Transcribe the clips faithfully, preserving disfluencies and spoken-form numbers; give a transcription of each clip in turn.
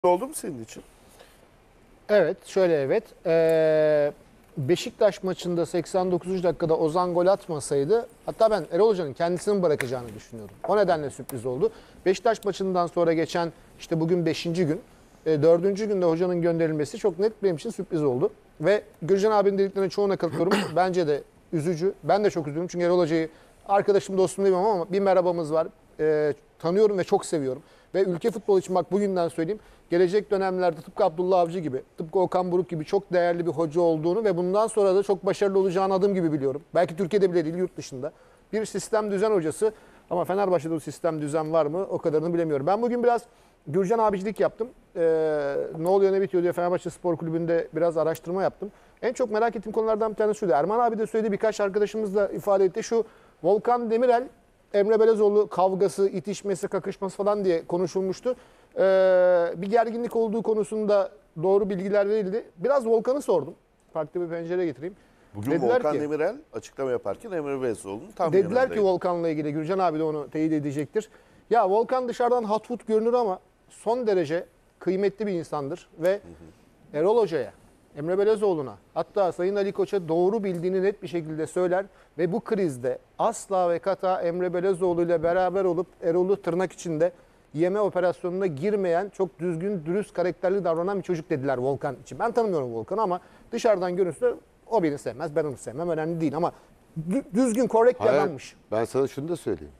oldu mu senin için? Evet, şöyle evet. Ee, Beşiktaş maçında seksen dokuzuncu dakikada Ozan gol atmasaydı, hatta ben Erol Hoca'nın kendisini bırakacağını düşünüyordum. O nedenle sürpriz oldu. Beşiktaş maçından sonra geçen işte bugün beşinci gün, e, dördüncü günde hocanın gönderilmesi çok net benim için sürpriz oldu. Ve Gürcan abinin dediklerine çoğuna katılıyorum. Bence de üzücü. Ben de çok üzüldüm çünkü Erol Hoca'yı arkadaşım, dostum diyemem ama bir merhabamız var. E, tanıyorum ve çok seviyorum. Ve ülke futbolu için bak bugünden söyleyeyim. Gelecek dönemlerde tıpkı Abdullah Avcı gibi, tıpkı Okan Buruk gibi çok değerli bir hoca olduğunu ve bundan sonra da çok başarılı olacağını adım gibi biliyorum. Belki Türkiye'de bile değil, yurt dışında. Bir sistem düzen hocası ama Fenerbahçe'de o sistem düzen var mı o kadarını bilemiyorum. Ben bugün biraz Gürcan abicilik yaptım. Ee, ne oluyor ne bitiyor diye Fenerbahçe Spor Kulübü'nde biraz araştırma yaptım. En çok merak ettiğim konulardan bir tanesi şuydu. Erman abi de söyledi, birkaç arkadaşımız da ifade etti. Şu Volkan Demirel, Emre Belezoğlu kavgası, itişmesi, kakışması falan diye konuşulmuştu. Ee, bir gerginlik olduğu konusunda doğru bilgiler verildi. Biraz Volkan'ı sordum. Farklı bir pencere getireyim. Bugün dediler Volkan ki, Demirel açıklama yaparken Emre Belezoğlu'nun tam Dediler yanındaydı. ki Volkan'la ilgili, Gürcan abi de onu teyit edecektir. Ya Volkan dışarıdan hatfut görünür ama son derece kıymetli bir insandır. Ve hı hı. Erol Hoca'ya, Emre Belezoğlu'na, hatta Sayın Ali Koç'a doğru bildiğini net bir şekilde söyler. Ve bu krizde asla ve kata Emre Belezoğlu ile beraber olup Erol'u tırnak içinde yeme operasyonuna girmeyen, çok düzgün, dürüst, karakterli davranan bir çocuk dediler Volkan için. Ben tanımıyorum Volkan'ı ama dışarıdan görünse o beni sevmez, ben onu sevmem, önemli değil ama düzgün, korrekt bir adammış. Ben sana şunu da söyleyeyim.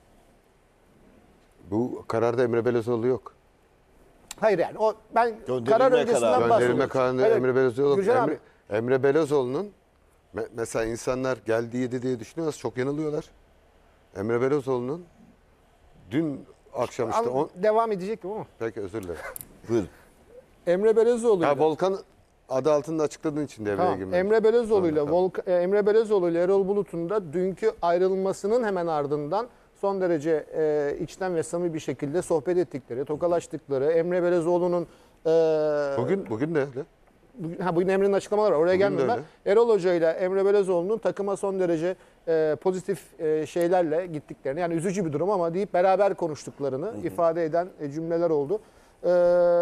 Bu kararda Emre Belezoğlu yok. Hayır yani o ben Gönderilme karar öncesinden kararı. bahsediyorum. Gönderilme kararında Evet, Emre Belezoğlu. Gürcan Emre, abi. Emre Belezoğlu'nun me- mesela insanlar geldi yedi diye düşünüyorlar. Çok yanılıyorlar. Emre Belezoğlu'nun dün akşam işte Abi, on... devam edecektim ama. Peki özür dilerim. Buyurun. Emre Belezoğlu Ya ile Volkan adı altında açıkladığın için devreye tamam, girmek. Emre Belezoğlu ile Zorunda Volk- e, Emre Belezoğlu ile Erol Bulut'un da dünkü ayrılmasının hemen ardından son derece e, içten ve samimi bir şekilde sohbet ettikleri, tokalaştıkları, Emre Belezoğlu'nun e, Bugün bugün de öyle. Bugün, ha, bugün Emre'nin açıklamaları var. Oraya Bugün gelmiyorum de ben. Erol Hoca ile Emre Belezoğlu'nun takıma son derece e, pozitif e, şeylerle gittiklerini, yani üzücü bir durum ama deyip beraber konuştuklarını hı hı. ifade eden e, cümleler oldu. E,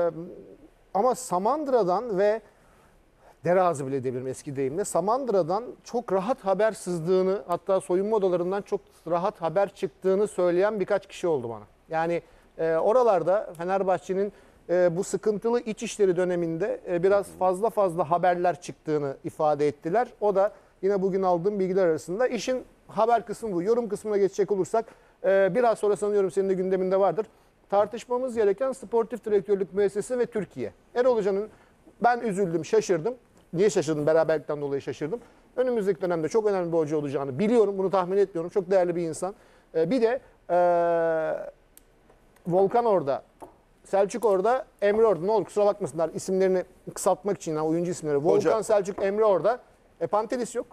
ama Samandıra'dan ve Dereazı bile diyebilirim eski deyimle, Samandıra'dan çok rahat haber sızdığını, hatta soyunma odalarından çok rahat haber çıktığını söyleyen birkaç kişi oldu bana. Yani e, oralarda Fenerbahçe'nin e, bu sıkıntılı iç işleri döneminde e, biraz fazla fazla haberler çıktığını ifade ettiler. O da yine bugün aldığım bilgiler arasında. İşin haber kısmı bu. Yorum kısmına geçecek olursak e, biraz sonra sanıyorum senin de gündeminde vardır. Tartışmamız gereken sportif direktörlük müessesesi ve Türkiye. Erol Hoca'nın ben üzüldüm, şaşırdım. Niye şaşırdım? Beraberlikten dolayı şaşırdım. Önümüzdeki dönemde çok önemli bir hoca olacağını biliyorum. Bunu tahmin etmiyorum. Çok değerli bir insan. Ee, bir de ee, Volkan orada, Selçuk orada, Emre orada. Ne olur kusura bakmasınlar isimlerini kısaltmak için, yani oyuncu isimleri. Volkan, Hoca. Selçuk, Emre orada. E, Pantelis yok.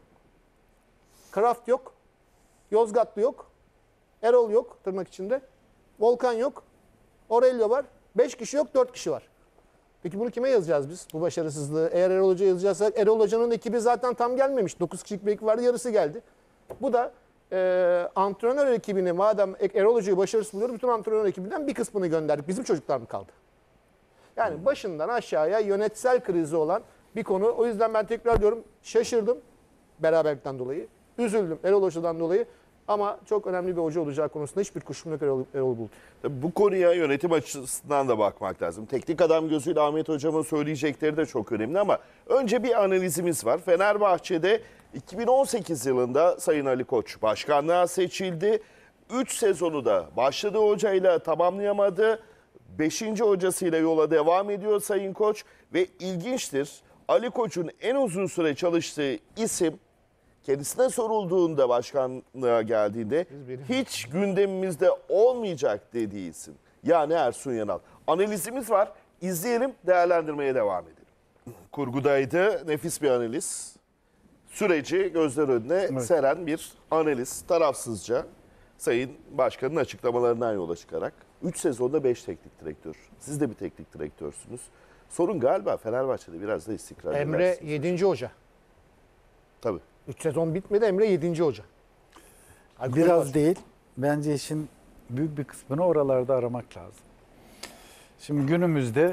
Kraft yok. Yozgatlı yok. Erol yok tırnak içinde. Volkan yok. Aurelio var. Beş kişi yok, dört kişi var. Peki bunu kime yazacağız biz? Bu başarısızlığı. Eğer Erol Hoca yazacaksak, Erol Hoca'nın ekibi zaten tam gelmemiş. dokuz kişilik bir ekip vardı, yarısı geldi. Bu da e, antrenör ekibini, madem Erol Hoca'yı başarısız buluyor, bütün antrenör ekibinden bir kısmını gönderdik. Bizim çocuklar mı kaldı? Yani başından aşağıya yönetsel krizi olan bir konu. O yüzden ben tekrar diyorum, şaşırdım beraberlikten dolayı. Üzüldüm Erol Hoca'dan dolayı. Ama çok önemli bir hoca olacağı konusunda hiçbir kuşkum yok Erol, Erol Bulut. Bu konuya yönetim açısından da bakmak lazım. Teknik adam gözüyle Ahmet Hocam'ın söyleyecekleri de çok önemli ama önce bir analizimiz var. Fenerbahçe'de iki bin on sekiz yılında Sayın Ali Koç başkanlığa seçildi. üç sezonu da başladığı hocayla tamamlayamadı. beşinci hocasıyla yola devam ediyor Sayın Koç ve ilginçtir. Ali Koç'un en uzun süre çalıştığı isim, kendisine sorulduğunda başkanlığa geldiğinde hiç gündemimizde olmayacak dediği isim. Yani Ersun Yanal. Analizimiz var. İzleyelim, değerlendirmeye devam edelim. Kurgudaydı. Nefis bir analiz. Süreci gözler önüne evet. seren bir analiz. Tarafsızca Sayın Başkan'ın açıklamalarından yola çıkarak. üç sezonda beş teknik direktör. Siz de bir teknik direktörsünüz. Sorun galiba Fenerbahçe'de biraz da istikrar. Emre yedinci hoca. Tabii. üç sezon bitmedi, Emre yedinci hoca. Alkol Biraz var. değil. Bence işin büyük bir kısmını oralarda aramak lazım. Şimdi günümüzde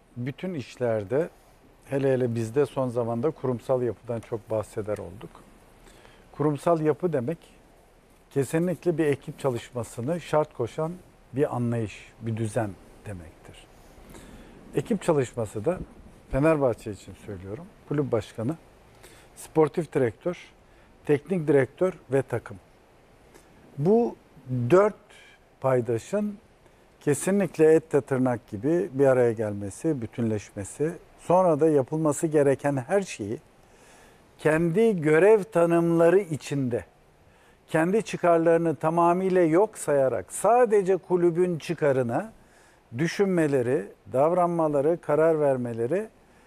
bütün işlerde, hele hele bizde son zamanda kurumsal yapıdan çok bahseder olduk. Kurumsal yapı demek kesinlikle bir ekip çalışmasını şart koşan bir anlayış, bir düzen demektir. Ekip çalışması da Fenerbahçe için söylüyorum. Kulüp başkanı, sportif direktör, teknik direktör ve takım. Bu dört paydaşın kesinlikle etle tırnak gibi bir araya gelmesi, bütünleşmesi, sonra da yapılması gereken her şeyi kendi görev tanımları içinde, kendi çıkarlarını tamamıyla yok sayarak sadece kulübün çıkarına düşünmeleri, davranmaları, karar vermeleri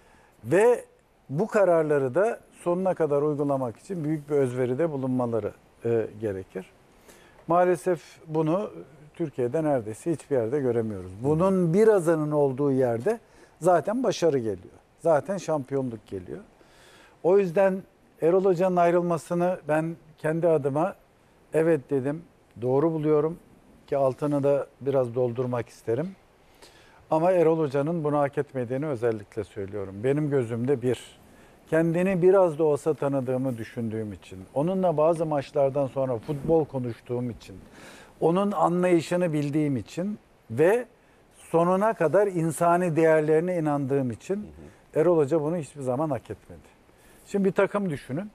ve bu kararları da sonuna kadar uygulamak için büyük bir özveride bulunmaları e, gerekir. Maalesef bunu Türkiye'de neredeyse hiçbir yerde göremiyoruz. Bunun birazının olduğu yerde zaten başarı geliyor. Zaten şampiyonluk geliyor. O yüzden Erol Hoca'nın ayrılmasını ben kendi adıma evet dedim, doğru buluyorum ki altını da biraz doldurmak isterim. Ama Erol Hoca'nın bunu hak etmediğini özellikle söylüyorum. Benim gözümde bir, kendini biraz da olsa tanıdığımı düşündüğüm için, onunla bazı maçlardan sonra futbol konuştuğum için, onun anlayışını bildiğim için ve sonuna kadar insani değerlerine inandığım için Erol Hoca bunu hiçbir zaman hak etmedi. Şimdi bir takım düşünün.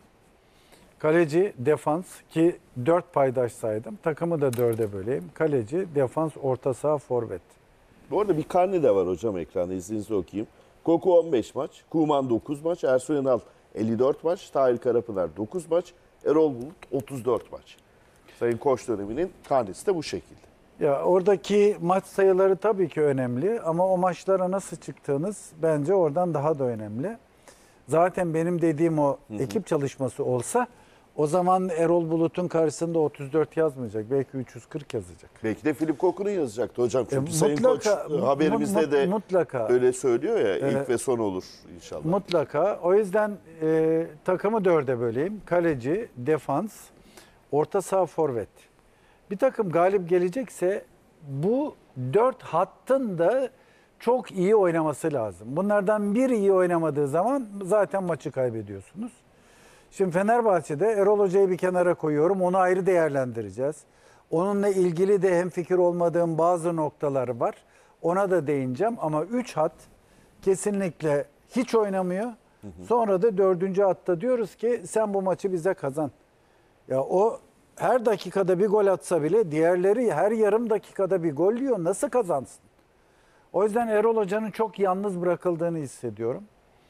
Kaleci, defans ki dört paydaş saydım. Takımı da dörde böleyim. Kaleci, defans, orta saha, forvet. Bu arada bir karne de var hocam ekranda, izninizle okuyayım. Koku on beş maç, Kuman dokuz maç, Ersun Yanal elli dört maç, Tahir Karapınar dokuz maç, Erol Bulut otuz dört maç. Sayın Koç döneminin karnesi de bu şekilde. Ya oradaki maç sayıları tabii ki önemli ama o maçlara nasıl çıktığınız bence oradan daha da önemli. Zaten benim dediğim o hı hı. ekip çalışması olsa o zaman Erol Bulut'un karşısında otuz dört yazmayacak. Belki üç yüz kırk yazacak. Belki de Filip Koku'nu yazacaktı hocam. Çünkü E, Sayın mutlaka, Koç haberimizde mut, de mutlaka. öyle söylüyor ya, ilk Evet. ve son olur inşallah. Mutlaka. O yüzden e, takımı dörde böleyim. Kaleci, defans, orta saha, forvet. Bir takım galip gelecekse bu dört hattın da çok iyi oynaması lazım. Bunlardan biri iyi oynamadığı zaman zaten maçı kaybediyorsunuz. Şimdi Fenerbahçe'de Erol Hoca'yı bir kenara koyuyorum. Onu ayrı değerlendireceğiz. Onunla ilgili de hemfikir olmadığım bazı noktaları var. Ona da değineceğim ama üç hat kesinlikle hiç oynamıyor. Sonra da dördüncü hatta diyoruz ki sen bu maçı bize kazan. Ya o her dakikada bir gol atsa bile diğerleri her yarım dakikada bir gol yiyor. Nasıl kazansın? O yüzden Erol Hoca'nın çok yalnız bırakıldığını hissediyorum.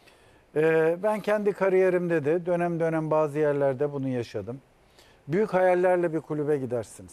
Ee, ben kendi kariyerimde de dönem dönem bazı yerlerde bunu yaşadım. Büyük hayallerle bir kulübe gidersiniz.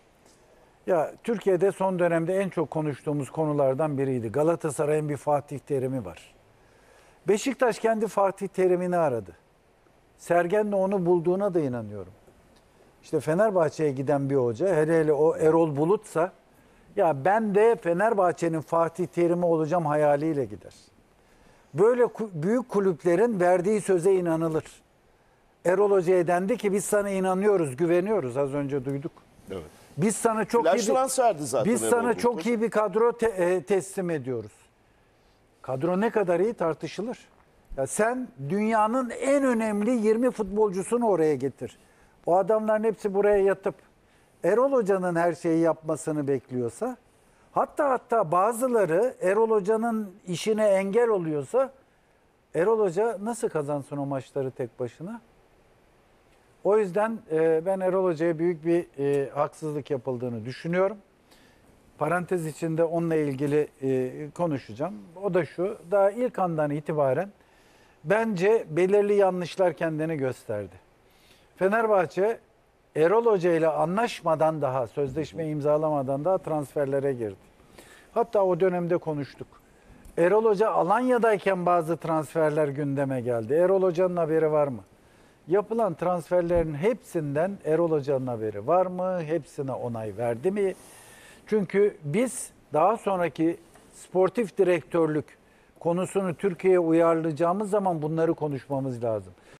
Ya Türkiye'de son dönemde en çok konuştuğumuz konulardan biriydi. Galatasaray'ın bir Fatih Terim'i var. Beşiktaş kendi Fatih Terim'ini aradı. Sergen'le onu bulduğuna da inanıyorum. İşte Fenerbahçe'ye giden bir hoca, hele hele o Erol Bulut'sa, ya ben de Fenerbahçe'nin Fatih Terim'i olacağım hayaliyle gider. Böyle büyük kulüplerin verdiği söze inanılır. Erol Hoca'ya dendi ki biz sana inanıyoruz, güveniyoruz. Az önce duyduk. Evet. Biz sana çok Flash iyi transferdi zaten biz Erol sana Bulut. çok iyi bir kadro te- e, teslim ediyoruz. Kadro ne kadar iyi tartışılır. Ya sen dünyanın en önemli yirmi futbolcusunu oraya getir. O adamların hepsi buraya yatıp Erol Hoca'nın her şeyi yapmasını bekliyorsa, hatta hatta bazıları Erol Hoca'nın işine engel oluyorsa, Erol Hoca nasıl kazansın o maçları tek başına? O yüzden e, ben Erol Hoca'ya büyük bir e, haksızlık yapıldığını düşünüyorum. Parantez içinde onunla ilgili e, konuşacağım. O da şu, daha ilk andan itibaren bence belirli yanlışlar kendini gösterdi. Fenerbahçe Erol Hoca ile anlaşmadan daha, sözleşme imzalamadan daha transferlere girdi. Hatta o dönemde konuştuk. Erol Hoca Alanya'dayken bazı transferler gündeme geldi. Erol Hoca'nın haberi var mı? Yapılan transferlerin hepsinden Erol Hoca'nın haberi var mı? Hepsine onay verdi mi? Çünkü biz daha sonraki sportif direktörlük konusunu Türkiye'ye uyarlayacağımız zaman bunları konuşmamız lazım.